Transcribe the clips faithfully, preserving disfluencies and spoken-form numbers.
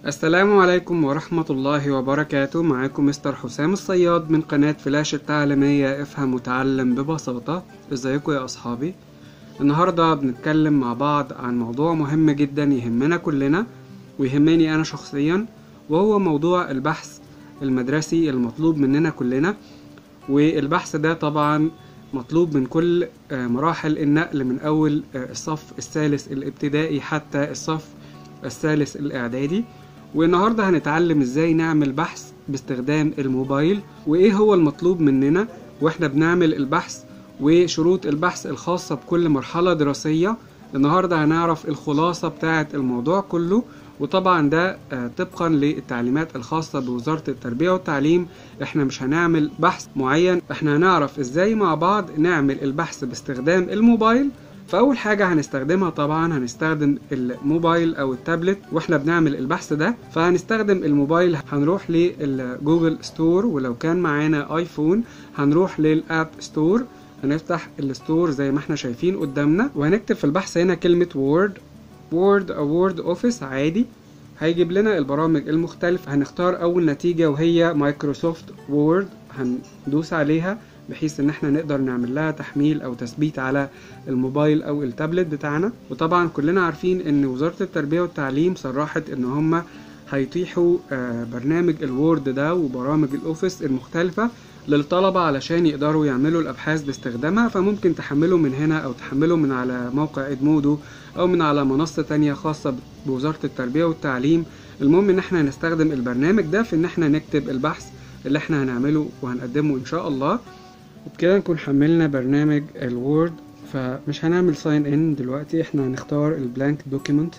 السلام عليكم ورحمة الله وبركاته. معاكم مستر حسام الصياد من قناة فلاش التعليمية افهم وتعلم ببساطة. ازيكم يا اصحابي؟ النهاردة بنتكلم مع بعض عن موضوع مهم جدا يهمنا كلنا ويهمني انا شخصيا، وهو موضوع البحث المدرسي المطلوب مننا كلنا. والبحث ده طبعا مطلوب من كل مراحل النقل، من اول الصف الثالث الابتدائي حتى الصف الثالث الاعدادي. والنهاردة هنتعلم ازاي نعمل بحث باستخدام الموبايل، وايه هو المطلوب مننا واحنا بنعمل البحث، وشروط البحث الخاصة بكل مرحلة دراسية. النهاردة هنعرف الخلاصة بتاعة الموضوع كله، وطبعا ده طبقا للتعليمات الخاصة بوزارة التربية والتعليم. احنا مش هنعمل بحث معين، احنا هنعرف ازاي مع بعض نعمل البحث باستخدام الموبايل. فأول حاجة هنستخدمها طبعا هنستخدم الموبايل أو التابلت واحنا بنعمل البحث ده. فهنستخدم الموبايل، هنروح للجوجل ستور، ولو كان معانا ايفون هنروح للاب ستور. هنفتح الستور زي ما احنا شايفين قدامنا، وهنكتب في البحث هنا كلمة وورد وورد أو وورد اوفيس عادي. هيجيب لنا البرامج المختلفة. هنختار أول نتيجة وهي مايكروسوفت وورد، هندوس عليها بحيث ان احنا نقدر نعمل لها تحميل او تثبيت على الموبايل او التابلت بتاعنا. وطبعا كلنا عارفين ان وزارة التربية والتعليم صرحت ان هم هيتيحوا برنامج الوورد ده وبرامج الاوفيس المختلفة للطلبة علشان يقدروا يعملوا الابحاث باستخدامها. فممكن تحملوا من هنا او تحملوا من على موقع ادمودو او من على منصة تانية خاصة بوزارة التربية والتعليم. المهم ان احنا هنستخدم البرنامج ده في ان احنا نكتب البحث اللي احنا هنعمله وهنقدمه ان شاء الله. وبكده نكون حملنا برنامج الوورد. فمش هنعمل ساين ان دلوقتي، احنا هنختار البلانك دوكيمنت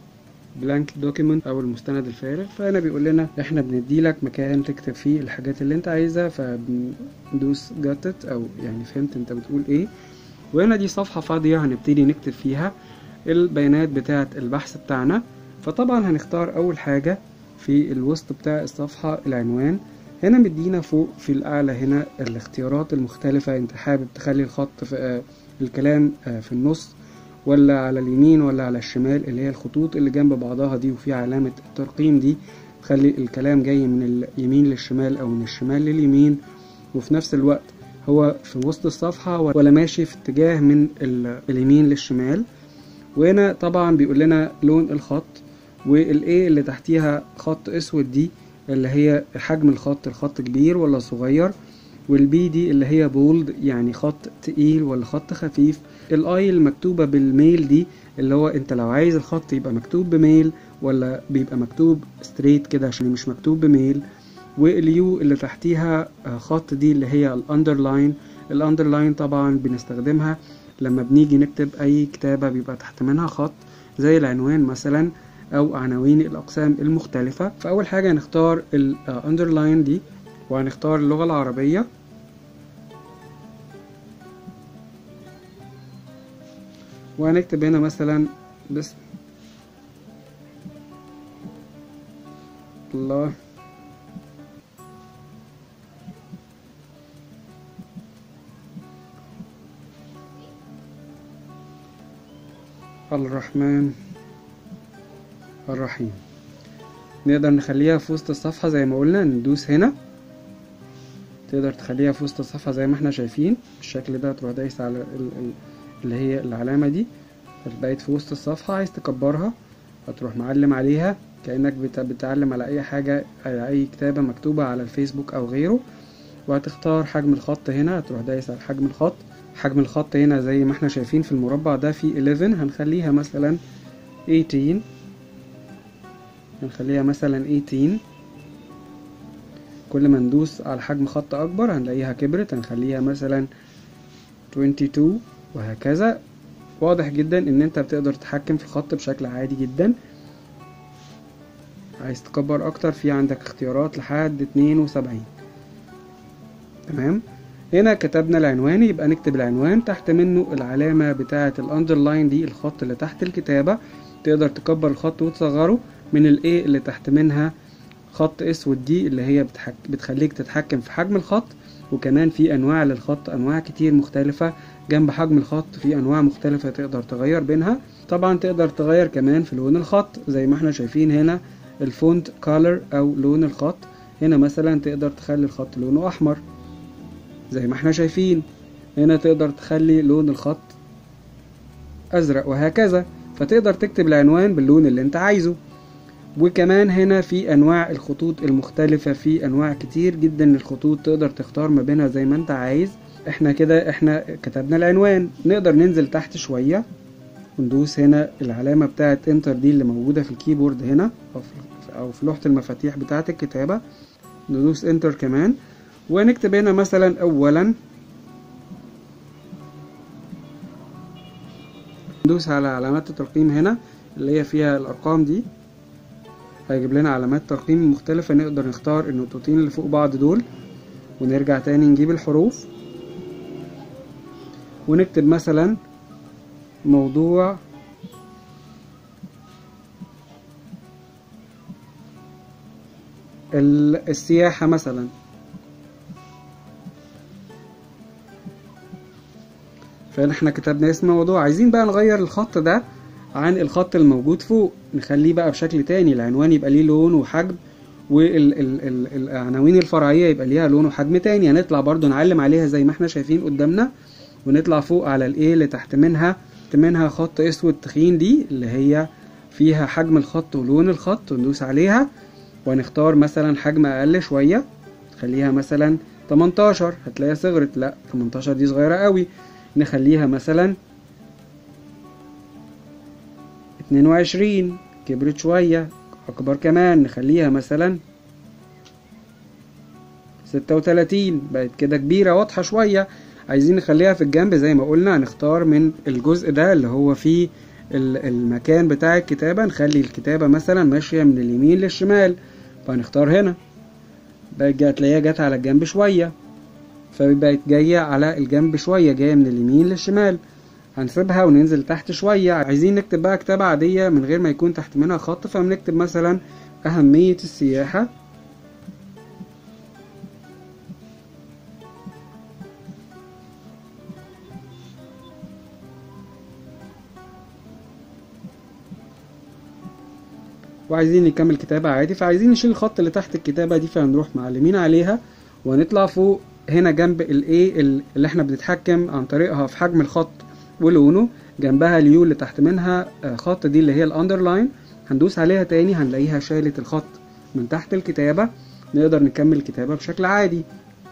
بلانك دوكيمنت او المستند الفارغ. فهنا بيقول لنا احنا بندي لك مكان تكتب فيه الحاجات اللي انت عايزها، فبندوس جاتت او يعني فهمت انت بتقول ايه. وهنا دي صفحة فاضية هنبتدي نكتب فيها البيانات بتاعة البحث بتاعنا. فطبعا هنختار اول حاجة في الوسط بتاع الصفحة العنوان. هنا مدينا فوق في الأعلى هنا الاختيارات المختلفة. انت حابب تخلي الخط في الكلام في النص ولا على اليمين ولا على الشمال، اللي هي الخطوط اللي جنب بعضها دي وفي علامة الترقيم دي تخلي الكلام جاي من اليمين للشمال أو من الشمال لليمين، وفي نفس الوقت هو في وسط الصفحة ولا ماشي في اتجاه من اليمين للشمال. وهنا طبعا بيقول لنا لون الخط، والايه اللي تحتيها خط اسود دي اللي هي حجم الخط، الخط كبير ولا صغير. والبي دي اللي هي بولد يعني خط تقيل ولا خط خفيف. الاي المكتوبة بالميل دي اللي هو انت لو عايز الخط يبقى مكتوب بميل ولا بيبقى مكتوب ستريت كده عشان مش مكتوب بميل. واليو اللي تحتيها خط دي اللي هي الاندرلاين. الاندرلاين طبعا بنستخدمها لما بنيجي نكتب اي كتابة بيبقى تحت منها خط زي العنوان مثلا او عناوين الاقسام المختلفة. فاول حاجة هنختار الاندرلاين دي وهنختار اللغة العربية. وهنكتب هنا مثلا بسم الله الرحمن الرحيم. نقدر نخليها في وسط الصفحة زي ما قلنا، ندوس هنا تقدر تخليها في وسط الصفحة زي ما احنا شايفين بالشكل ده. تروح دايس على اللي هي العلامة دي بقيت في وسط الصفحة. عايز تكبرها هتروح معلم عليها كأنك بتعلم على اي حاجة، على اي كتابة مكتوبة على الفيسبوك او غيره. وهتختار حجم الخط هنا، هتروح دايس على حجم الخط. حجم الخط هنا زي ما احنا شايفين في المربع ده في احداشر، هنخليها مثلا تمنتاشر هنخليها مثلا تمنتاشر. كل ما ندوس على حجم خط اكبر هنلاقيها كبرت، هنخليها مثلا اتنين وعشرين وهكذا. واضح جدا ان انت بتقدر تتحكم في الخط بشكل عادي جدا. عايز تكبر اكتر في عندك اختيارات لحد اتنين وسبعين. تمام. هنا كتبنا العنوان، يبقى نكتب العنوان تحت منه العلامة بتاعة الاندرلاين دي الخط اللي تحت الكتابة. تقدر تكبر الخط وتصغره من الايه اللي تحت منها خط اسود دي اللي هي بتحك... بتخليك تتحكم في حجم الخط. وكمان في انواع للخط، انواع كتير مختلفة جنب حجم الخط، في انواع مختلفة تقدر تغير بينها. طبعا تقدر تغير كمان في لون الخط زي ما احنا شايفين هنا الفونت كولر او لون الخط. هنا مثلا تقدر تخلي الخط لونه احمر زي ما احنا شايفين، هنا تقدر تخلي لون الخط ازرق وهكذا، فتقدر تكتب العنوان باللون اللي انت عايزه. وكمان هنا في انواع الخطوط المختلفة، في انواع كتير جدا الخطوط تقدر تختار ما بينها زي ما انت عايز. احنا كده احنا كتبنا العنوان، نقدر ننزل تحت شوية وندوس هنا العلامة بتاعة انتر دي اللي موجودة في الكيبورد هنا او في, أو في لوحة المفاتيح بتاعة الكتابة، ندوس انتر كمان ونكتب هنا مثلا اولا، ندوس على علامات الترقيم هنا اللي هي فيها الارقام دي، هيجيب لنا علامات ترقيم مختلفة. نقدر نختار النقطتين اللي فوق بعض دول ونرجع تاني نجيب الحروف ونكتب مثلا موضوع السياحة مثلا. فاحنا كتبنا اسم موضوع. عايزين بقى نغير الخط ده عن الخط الموجود فوق، نخليه بقى بشكل تاني، العنوان يبقى ليه لون وحجم والعناوين الفرعية يبقى ليها لون وحجم تاني. هنطلع برضو نعلم عليها زي ما احنا شايفين قدامنا، ونطلع فوق على الايه اللي تحت منها منها خط اسود تخين دي اللي هي فيها حجم الخط ولون الخط، وندوس عليها ونختار مثلا حجم اقل شوية، خليها مثلا تمنتاشر. هتلاقيها صغرت، لا تمنتاشر دي صغيرة قوي، نخليها مثلا اتنين وعشرين، كبرت شوية. اكبر كمان نخليها مثلا ستة وتلاتين، بقت كده كبيرة واضحة شوية. عايزين نخليها في الجنب زي ما قلنا، هنختار من الجزء ده اللي هو فيه المكان بتاع الكتابة، نخلي الكتابة مثلا ماشية من اليمين للشمال، فهنختار هنا بقت جاية، تلاقيها جت على الجنب شوية، فبقت جاية على الجنب شوية، جاية من اليمين للشمال. هنسيبها وننزل تحت شوية. عايزين نكتب بقى كتابة عادية من غير ما يكون تحت منها خط، فبنكتب مثلا أهمية السياحة، وعايزين نكمل كتابة عادي، فعايزين نشيل الخط اللي تحت الكتابة دي، فهنروح معلمين عليها ونطلع فوق هنا جنب الايه اللي احنا بنتحكم عن طريقها في حجم الخط ولونه، جنبها اليو اللي تحت منها خط دي اللي هي الاندرلاين، هندوس عليها تاني هنلاقيها شالت الخط من تحت الكتابة. نقدر نكمل الكتابة بشكل عادي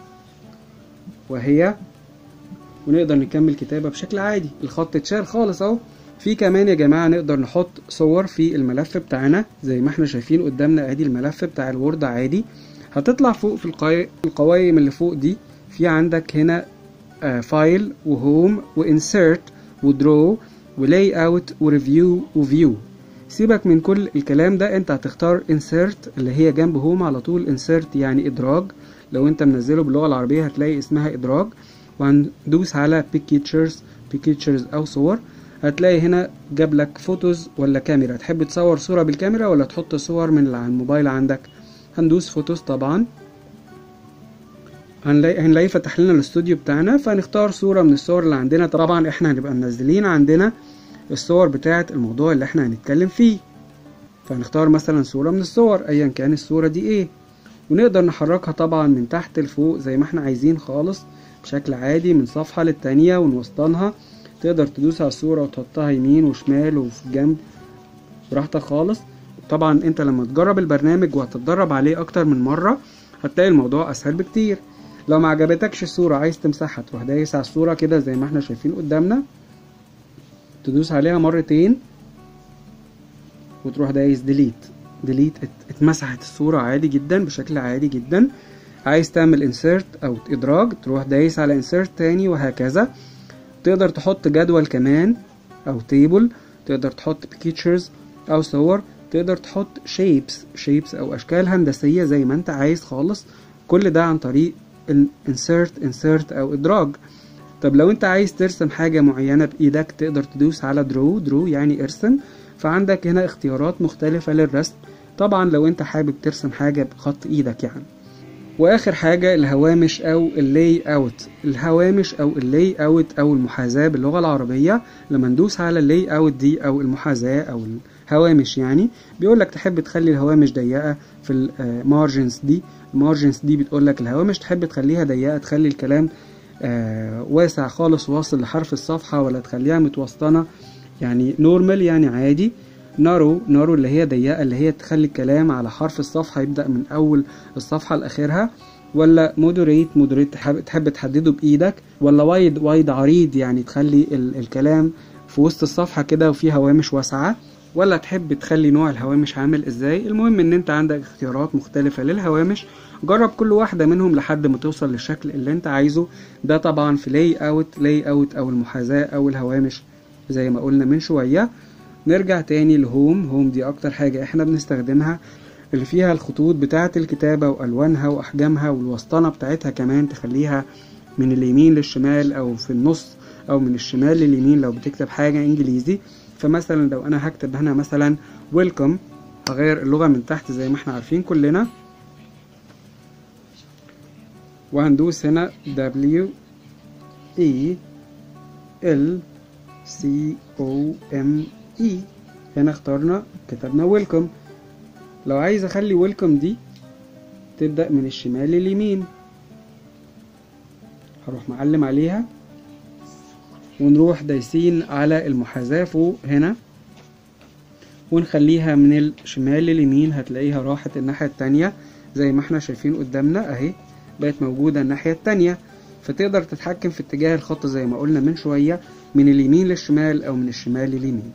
وهي ونقدر نكمل كتابة بشكل عادي، الخط اتشال خالص اهو. في كمان يا جماعة نقدر نحط صور في الملف بتاعنا زي ما احنا شايفين قدامنا، ادي الملف بتاع الوورد عادي. هتطلع فوق في القوائم اللي فوق دي، في عندك هنا فايل وهوم وانسيرت ودرو ولاي اوت وريفيو وفيو. سيبك من كل الكلام ده، انت هتختار انسيرت اللي هي جنب هوم على طول. انسيرت يعني ادراج، لو انت منزله باللغة العربية هتلاقي اسمها ادراج. وهندوس على بيكتشرز، بيكتشرز او صور. هتلاقي هنا جاب لك فوتوز ولا كاميرا، تحب تصور صورة بالكاميرا ولا تحط صور من على الموبايل عندك. هندوس فوتوز طبعا، هنلاقي هنلاقي فتح لنا الاستوديو بتاعنا، فنختار صورة من الصور اللي عندنا. طبعا احنا هنبقى منزلين عندنا الصور بتاعة الموضوع اللي احنا هنتكلم فيه، فهنختار مثلا صورة من الصور ايا كان الصورة دي ايه، ونقدر نحركها طبعا من تحت لفوق زي ما احنا عايزين خالص بشكل عادي، من صفحة للتانية ونوسطنها. تقدر تدوس على الصورة وتحطها يمين وشمال وفي الجنب براحتك خالص. طبعا انت لما تجرب البرنامج وهتتدرب عليه اكتر من مرة هتلاقي الموضوع اسهل بكتير. لو ما عجبتكش الصورة عايز تمسحها، تروح دايس على الصورة كده زي ما احنا شايفين قدامنا، تدوس عليها مرتين وتروح دايس ديليت. ديليت اتمسحت الصورة عادي جدا بشكل عادي جدا. عايز تعمل انسيرت او ادراج، تروح دايس على انسيرت تاني وهكذا. تقدر تحط جدول كمان او تيبل، تقدر تحط بيكتشرز او صور، تقدر تحط شيبس شيبس او اشكال هندسية زي ما انت عايز خالص. كل ده عن طريق insert insert او ادراج. طب لو انت عايز ترسم حاجة معينة بايدك تقدر تدوس على draw. draw يعني ارسم، فعندك هنا اختيارات مختلفة للرسم. طبعا لو انت حابب ترسم حاجة بخط ايدك يعني. واخر حاجة الهوامش او اللاي اوت. الهوامش او اللاي اوت او المحاذاة باللغة العربية، لما ندوس على اللاي اوت دي او المحاذاة او هوامش يعني. بيقولك تحب تخلي الهوامش ضيقة في المارجنز دي. المارجنز دي بتقولك الهوامش تحب تخليها ضيقة، تخلي الكلام آه واسع خالص واصل لحرف الصفحة، ولا تخليها متوسطنة يعني نورمال يعني عادي. نارو نارو اللي هي ضيقة، اللي هي تخلي الكلام على حرف الصفحة يبدأ من أول الصفحة لآخرها. ولا مودريت مودريت تحب, تحب تحدده بإيدك. ولا وايد وايد عريض يعني تخلي ال الكلام في وسط الصفحة كده وفيه هوامش واسعة. ولا تحب تخلي نوع الهوامش عامل ازاي. المهم ان انت عندك اختيارات مختلفة للهوامش، جرب كل واحدة منهم لحد ما توصل للشكل اللي انت عايزه. ده طبعا في لاي اوت لاي اوت او المحاذاة او الهوامش زي ما قلنا من شوية. نرجع تاني لهوم. هوم دي اكتر حاجة احنا بنستخدمها، اللي فيها الخطوط بتاعة الكتابة والوانها واحجامها والوسطنة بتاعتها كمان، تخليها من اليمين للشمال او في النص او من الشمال لليمين لو بتكتب حاجة انجليزي. فمثلا لو انا هكتب هنا مثلا ويلكم، هغير اللغة من تحت زي ما احنا عارفين كلنا، وهندوس هنا W E L C O M E. هنا اخترنا كتبنا ويلكم. لو عايز اخلي ويلكم دي تبدأ من الشمال لليمين، هروح معلم عليها ونروح دايسين على المحاذاة فوق هنا ونخليها من الشمال لليمين. هتلاقيها راحت الناحية التانية زي ما احنا شايفين قدامنا اهي، بقت موجودة الناحية التانية. فتقدر تتحكم في اتجاه الخط زي ما قلنا من شوية، من اليمين للشمال او من الشمال لليمين.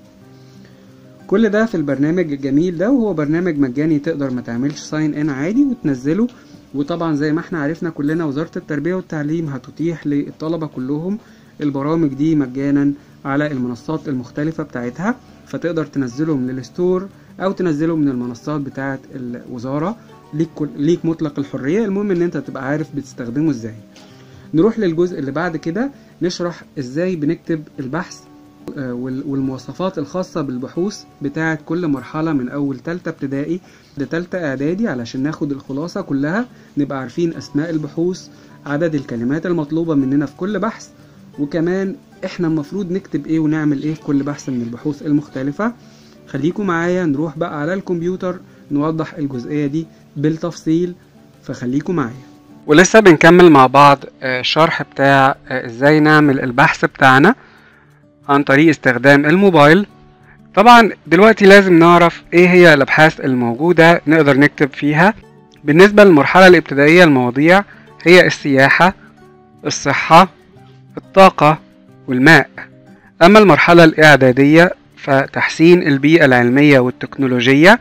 كل ده في البرنامج الجميل ده، وهو برنامج مجاني تقدر ما تعملش ساين ان عادي وتنزله. وطبعا زي ما احنا عرفنا كلنا وزارة التربية والتعليم هتتيح للطلبة كلهم البرامج دي مجانا على المنصات المختلفة بتاعتها، فتقدر تنزله من الستور او تنزله من المنصات بتاعت الوزارة. ليك, ليك مطلق الحرية، المهم ان انت تبقى عارف بتستخدمه ازاي. نروح للجزء اللي بعد كده، نشرح ازاي بنكتب البحث والمواصفات الخاصة بالبحوث بتاعت كل مرحلة من اول تالتة ابتدائي لتالتة اعدادي، علشان ناخد الخلاصة كلها، نبقى عارفين اسماء البحوث، عدد الكلمات المطلوبة مننا في كل بحث، وكمان احنا المفروض نكتب ايه ونعمل ايه في كل بحث من البحوث المختلفة. خليكم معايا نروح بقى على الكمبيوتر نوضح الجزئية دي بالتفصيل، فخليكم معايا. ولسه بنكمل مع بعض الشرح بتاع ازاي نعمل البحث بتاعنا عن طريق استخدام الموبايل. طبعا دلوقتي لازم نعرف ايه هي الابحاث الموجودة نقدر نكتب فيها. بالنسبة للمرحلة الابتدائية المواضيع هي السياحة، الصحة، الطاقة والماء. اما المرحلة الاعدادية فتحسين البيئة العلمية والتكنولوجية،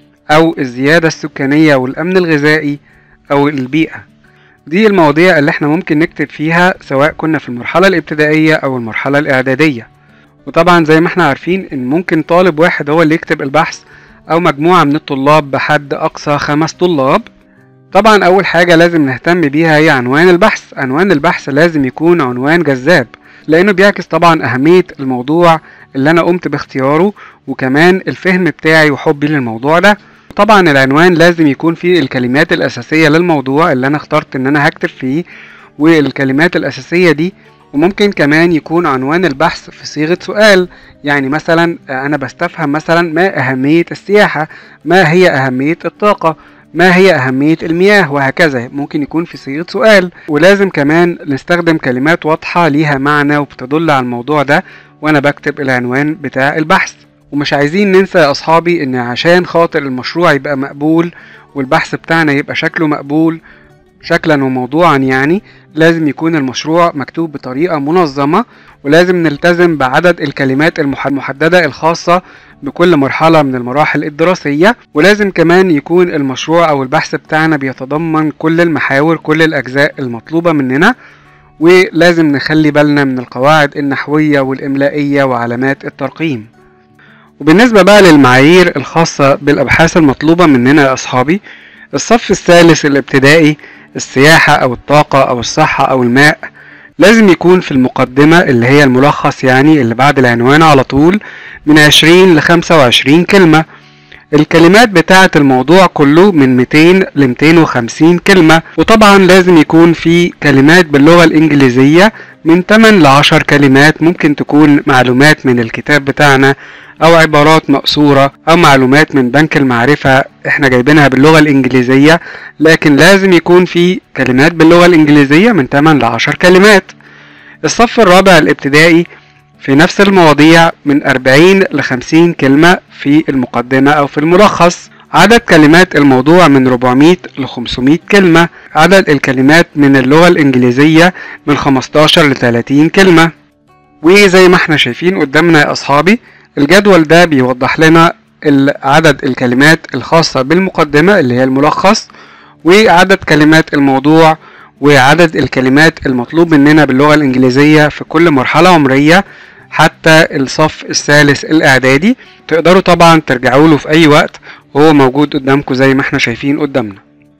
او الزيادة السكانية والامن الغذائي او البيئة. دي المواضيع اللي احنا ممكن نكتب فيها سواء كنا في المرحلة الابتدائية او المرحلة الاعدادية. وطبعا زي ما احنا عارفين ان ممكن طالب واحد هو اللي يكتب البحث او مجموعة من الطلاب بحد اقصى خمس طلاب. طبعا اول حاجة لازم نهتم بيها هي عنوان البحث. عنوان البحث لازم يكون عنوان جذاب، لانه بيعكس طبعا اهمية الموضوع اللي انا قمت باختياره، وكمان الفهم بتاعي وحبي للموضوع ده. طبعا العنوان لازم يكون فيه الكلمات الاساسية للموضوع اللي انا اخترت ان انا هكتب فيه، والكلمات الاساسية دي. وممكن كمان يكون عنوان البحث في صيغة سؤال، يعني مثلا انا بستفهم مثلا ما اهمية السياحة، ما هي اهمية الطاقة، ما هي اهمية المياه، وهكذا. ممكن يكون في صيغة سؤال. ولازم كمان نستخدم كلمات واضحة ليها معنى وبتدل على الموضوع ده وانا بكتب العنوان بتاع البحث. ومش عايزين ننسى يا اصحابي ان عشان خاطر المشروع يبقى مقبول والبحث بتاعنا يبقى شكله مقبول شكلا وموضوعا، يعني لازم يكون المشروع مكتوب بطريقة منظمة، ولازم نلتزم بعدد الكلمات المحددة الخاصة بكل مرحلة من المراحل الدراسية. ولازم كمان يكون المشروع او البحث بتاعنا بيتضمن كل المحاور، كل الاجزاء المطلوبة مننا. ولازم نخلي بالنا من القواعد النحوية والاملائية وعلامات الترقيم. وبالنسبة بقى للمعايير الخاصة بالابحاث المطلوبة مننا يا اصحابي، الصف الثالث الابتدائي، السياحة او الطاقة او الصحة او الماء، لازم يكون في المقدمة اللي هي الملخص، يعني اللي بعد العنوان على طول، من عشرين لخمسة وعشرين كلمة. الكلمات بتاعة الموضوع كله من مئتين ل مئتين وخمسين كلمة، وطبعا لازم يكون في كلمات باللغة الإنجليزية من ثمانية ل عشرة كلمات، ممكن تكون معلومات من الكتاب بتاعنا أو عبارات مقصورة أو معلومات من بنك المعرفة احنا جايبينها باللغة الإنجليزية، لكن لازم يكون في كلمات باللغة الإنجليزية من ثمانية ل عشرة كلمات. الصف الرابع الابتدائي في نفس المواضيع من أربعين ل خمسين كلمة في المقدمة أو في الملخص. عدد كلمات الموضوع من أربعمئة ل خمسمئة كلمة. عدد الكلمات من اللغة الإنجليزية من خمستاشر ل ثلاثين كلمة. وزي ما احنا شايفين قدامنا يا أصحابي الجدول ده بيوضح لنا عدد الكلمات الخاصة بالمقدمة اللي هي الملخص، وعدد كلمات الموضوع، وعدد الكلمات المطلوب مننا باللغة الإنجليزية في كل مرحلة عمرية حتى الصف الثالث الإعدادي. تقدروا طبعا ترجعوا له في أي وقت وهو موجود قدامكم زي ما احنا شايفين قدامنا.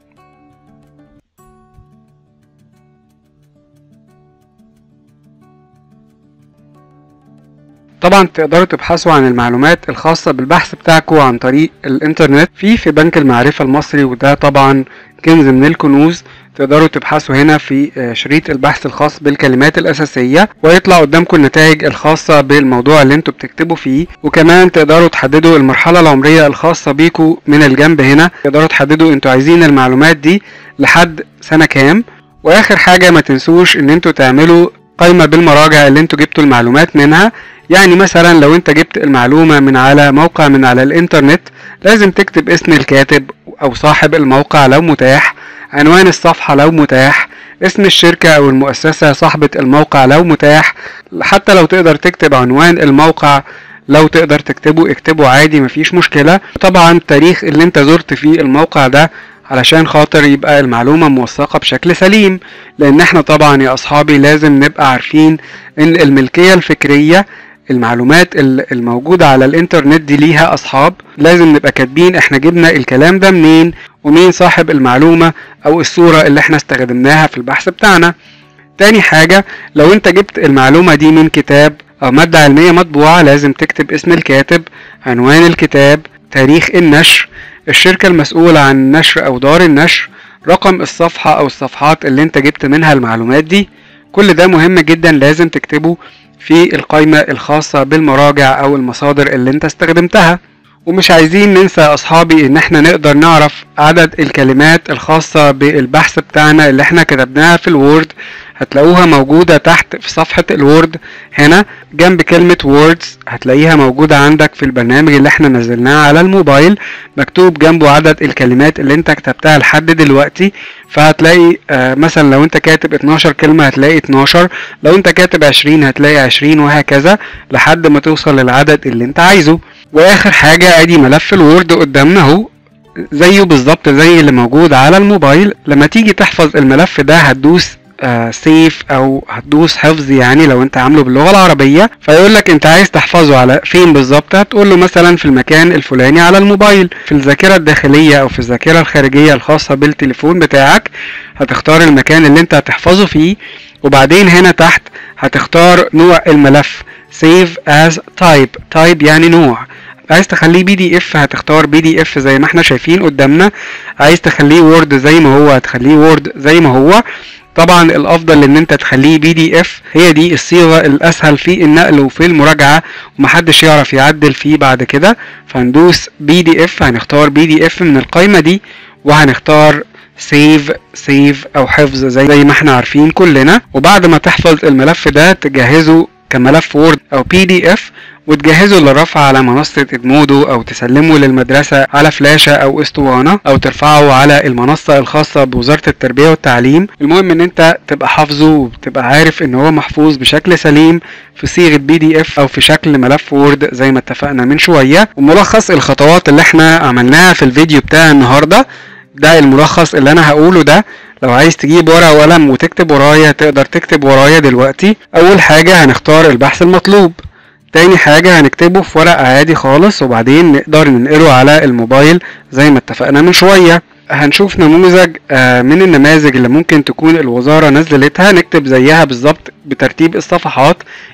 طبعا تقدروا تبحثوا عن المعلومات الخاصة بالبحث بتاعكم عن طريق الانترنت في في بنك المعرفة المصري، وده طبعا كنز من الكنوز. تقدروا تبحثوا هنا في شريط البحث الخاص بالكلمات الأساسية ويطلع قدامكم النتائج الخاصة بالموضوع اللي انتوا بتكتبوا فيه، وكمان تقدروا تحددوا المرحلة العمرية الخاصة بيكم من الجنب هنا. تقدروا تحددوا انتوا عايزين المعلومات دي لحد سنة كام. واخر حاجة ما تنسوش ان انتوا تعملوا قائمة بالمراجع اللي انتوا جبتوا المعلومات منها. يعني مثلا لو انت جبت المعلومة من على موقع من على الانترنت لازم تكتب اسم الكاتب او صاحب الموقع لو متاح، عنوان الصفحة لو متاح، اسم الشركة او المؤسسة صاحبة الموقع لو متاح. حتى لو تقدر تكتب عنوان الموقع لو تقدر تكتبه اكتبه عادي مفيش مشكلة. طبعا التاريخ اللي انت زرت فيه الموقع ده علشان خاطر يبقى المعلومة موثقة بشكل سليم، لان احنا طبعا يا اصحابي لازم نبقى عارفين ان الملكية الفكرية المعلومات الموجودة على الانترنت دي ليها اصحاب. لازم نبقى كاتبين احنا جبنا الكلام ده منين ومين صاحب المعلومة او الصورة اللي احنا استخدمناها في البحث بتاعنا. تاني حاجة لو انت جبت المعلومة دي من كتاب او مادة علمية مطبوعة لازم تكتب اسم الكاتب، عنوان الكتاب، تاريخ النشر، الشركة المسؤولة عن النشر او دار النشر، رقم الصفحة او الصفحات اللي انت جبت منها المعلومات دي. كل ده مهم جدا لازم تكتبه في القائمة الخاصة بالمراجع او المصادر اللي انت استخدمتها. ومش عايزين ننسى يا اصحابي ان احنا نقدر نعرف عدد الكلمات الخاصة بالبحث بتاعنا اللي احنا كتبناها في الوورد. هتلاقوها موجودة تحت في صفحة الوورد هنا جنب كلمة ووردز، هتلاقيها موجودة عندك في البرنامج اللي احنا نزلناه على الموبايل، مكتوب جنبه عدد الكلمات اللي انت كتبتها لحد دلوقتي. فهتلاقي آه مثلا لو انت كاتب اتناشر كلمة هتلاقي اتناشر، لو انت كاتب عشرين هتلاقي عشرين، وهكذا لحد ما توصل للعدد اللي انت عايزه. واخر حاجة ادي ملف الوورد قدامنا اهو زيه بالظبط زي اللي موجود على الموبايل. لما تيجي تحفظ الملف ده هتدوس آه سيف او هتدوس حفظ، يعني لو انت عامله باللغة العربية فيقول لك انت عايز تحفظه على فين بالظبط، هتقول له مثلا في المكان الفلاني على الموبايل، في الذاكرة الداخلية او في الذاكرة الخارجية الخاصة بالتليفون بتاعك. هتختار المكان اللي انت هتحفظه فيه، وبعدين هنا تحت هتختار نوع الملف save as type. type يعني نوع. عايز تخليه بي دي اف هتختار بي دي اف زي ما احنا شايفين قدامنا، عايز تخليه وورد زي ما هو هتخليه وورد زي ما هو. طبعا الافضل ان انت تخليه بي دي اف، هي دي الصيغة الاسهل في النقل وفي المراجعة ومحدش يعرف يعدل فيه بعد كده. فندوس بي دي اف، هنختار بي دي اف من القائمة دي وهنختار سيف سيف او حفظ زي, زي ما احنا عارفين كلنا. وبعد ما تحفظ الملف ده تجهزه كملف وورد او بي دي اف وتجهزه للرفع على منصة ادمودو او تسلمه للمدرسة على فلاشة او اسطوانة او ترفعه على المنصة الخاصة بوزارة التربية والتعليم. المهم ان انت تبقى حافظه وتبقى عارف ان هو محفوظ بشكل سليم في صيغة بي دي اف او في شكل ملف وورد زي ما اتفقنا من شوية. وملخص الخطوات اللي احنا عملناها في الفيديو بتاع النهاردة ده الملخص اللي انا هقوله ده. لو عايز تجيب ورقة وقلم وتكتب ورايا تقدر تكتب ورايا دلوقتي. اول حاجة هنختار البحث المطلوب، تاني حاجة هنكتبه في ورق عادي خالص وبعدين نقدر ننقله على الموبايل زي ما اتفقنا من شوية. هنشوف نموذج من النماذج اللي ممكن تكون الوزارة نزلتها نكتب زيها بالظبط بترتيب الصفحات.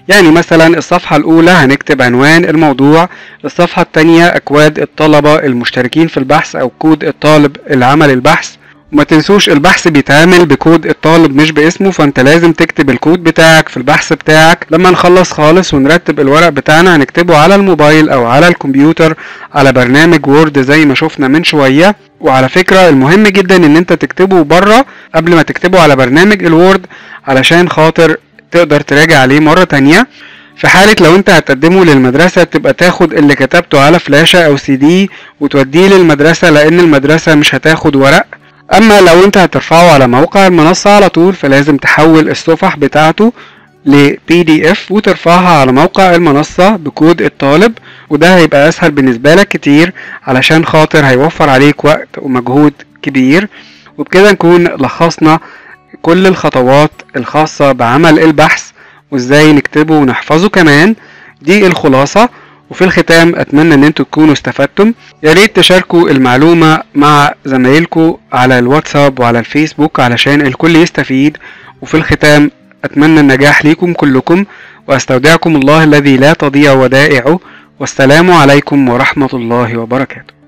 يعني مثلا الصفحة الأولى هنكتب عنوان الموضوع، الصفحة التانية أكواد الطلبة المشتركين في البحث أو كود الطالب اللي عمل البحث. وما تنسوش البحث بيتعمل بكود الطالب مش باسمه، فانت لازم تكتب الكود بتاعك في البحث بتاعك. لما نخلص خالص ونرتب الورق بتاعنا هنكتبه على الموبايل او على الكمبيوتر على برنامج وورد زي ما شفنا من شوية. وعلى فكرة المهم جدا ان انت تكتبه بره قبل ما تكتبه على برنامج الوورد علشان خاطر تقدر تراجع عليه مرة تانية. في حالة لو انت هتقدمه للمدرسة تبقى تاخد اللي كتبته على فلاشة او سي دي وتوديه للمدرسة، لان المدرسة مش هتاخد ورق. اما لو انت هترفعه على موقع المنصة على طول فلازم تحول الصفح بتاعته ل بي دي اف وترفعها على موقع المنصة بكود الطالب، وده هيبقى اسهل بالنسبة لك كتير علشان خاطر هيوفر عليك وقت ومجهود كبير. وبكده نكون لخصنا كل الخطوات الخاصة بعمل البحث وازاي نكتبه ونحفظه كمان. دي الخلاصة، وفي الختام اتمنى ان انتوا تكونوا استفدتم. يا ريت تشاركوا المعلومة مع زمايلكم على الواتساب وعلى الفيسبوك علشان الكل يستفيد. وفي الختام اتمنى النجاح ليكم كلكم، واستودعكم الله الذي لا تضيع ودائعه، والسلام عليكم ورحمة الله وبركاته.